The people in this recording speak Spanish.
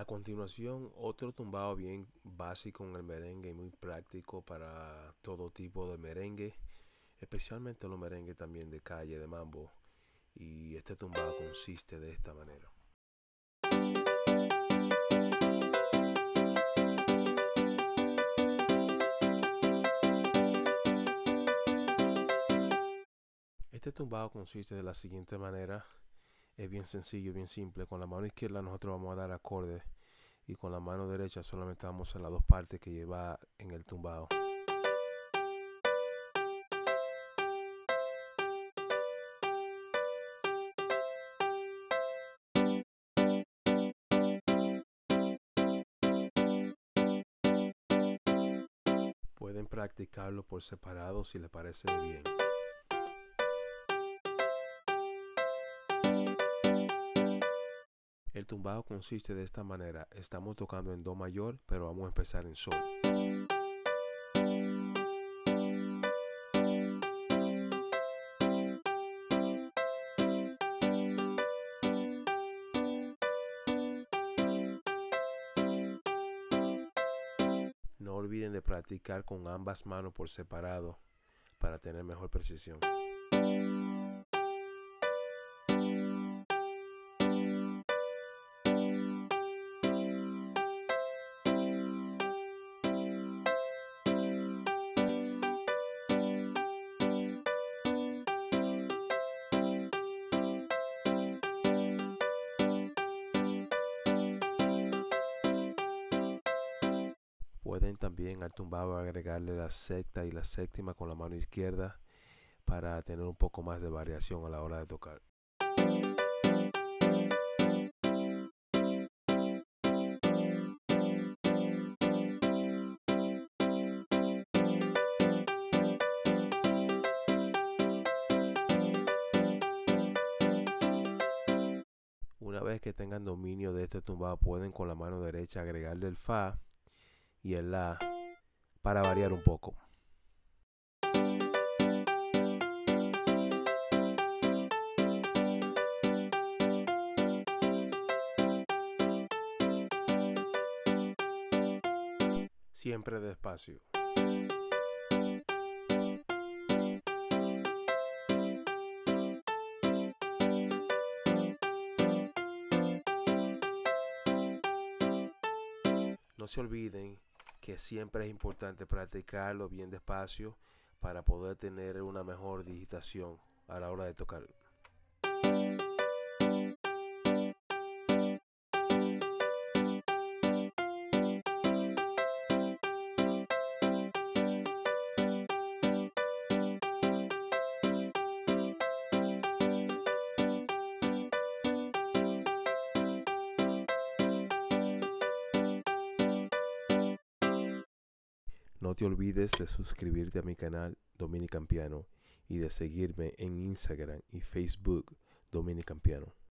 continuación, otro tumbado bien básico en el merengue y muy práctico para todo tipo de merengue, especialmente los merengues también de calle, de mambo. Y este tumbado consiste de esta manera. Este tumbado consiste de la siguiente manera. Es bien sencillo, bien simple. Con la mano izquierda nosotros vamos a dar acordes y con la mano derecha solamente vamos a las dos partes que lleva en el tumbado. Pueden practicarlo por separado si les parece bien. El tumbado consiste de esta manera. Estamos tocando en do mayor, pero vamos a empezar en sol. No olviden de practicar con ambas manos por separado para tener mejor precisión. Pueden también al tumbado agregarle la sexta y la séptima con la mano izquierda para tener un poco más de variación a la hora de tocar. Una vez que tengan dominio de este tumbado, pueden con la mano derecha agregarle el fa y el la para variar un poco. Siempre despacio. No se olviden que siempre es importante practicarlo bien despacio para poder tener una mejor digitación a la hora de tocar. No te olvides de suscribirte a mi canal Dominican Piano y de seguirme en Instagram y Facebook Dominican Piano.